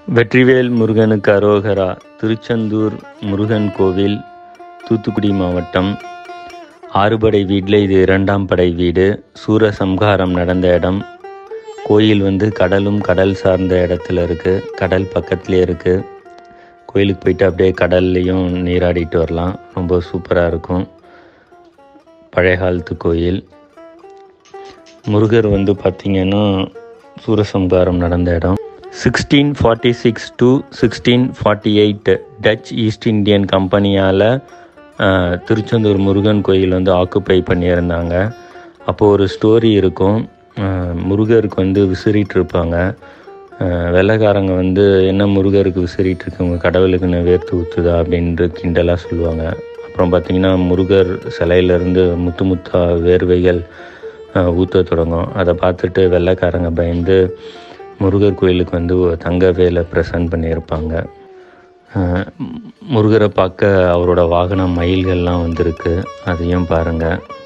வெற்றிவேல் முருகனுக்கு அரோகரா. திருச்செந்தூர் முருகன் கோவில், தூத்துக்குடி மாவட்டம். ஆறுபடை வீட்டில் இது 2ஆம் படை வீடு. சூரசம்ஹாரம் நடந்த இடம். கோயில் கடலும் கடல் சார்ந்த இடத்துல இருக்குது. கடல் பக்கத்துலேயே இருக்குது. கோயிலுக்கு போயிட்டு அப்படியே கடல்லையும் நீராடிட்டு வரலாம். ரொம்ப சூப்பராக இருக்கும். பழைய காலத்து கோயில். முருகர் பார்த்திங்கன்னா சூரசம்ஹாரம் நடந்த இடம். 1646 to 1648 டச் ஈஸ்ட் இந்தியன் கம்பெனியால் திருச்செந்தூர் முருகன் கோயில் ஆக்குப்பை பண்ணியிருந்தாங்க. அப்போது ஒரு ஸ்டோரி இருக்கும். முருகருக்கு விசிறிட்டு இருப்பாங்க. வெள்ளைக்காரங்க என்ன முருகருக்கு விசிறிட்டு இருக்கு, உங்கள் கடவுளுக்குன்னு வேர்த்து ஊற்றுதா அப்படின்ட்டு கிண்டலாக சொல்லுவாங்க. அப்புறம் பார்த்திங்கன்னா முருகர் சிலையிலேருந்து முத்து முத்தா வேர்வைகள் ஊற்ற தொடங்கும். அதை பார்த்துட்டு வெள்ளைக்காரங்க பயந்து முருகர் கோயிலுக்கு தங்க வேலை ப்ரெசன்ட் பண்ணியிருப்பாங்க. முருகரை பார்க்க அவரோட வாகன மயில்கள்லாம் வந்திருக்கு. அதையும் பாருங்கள்.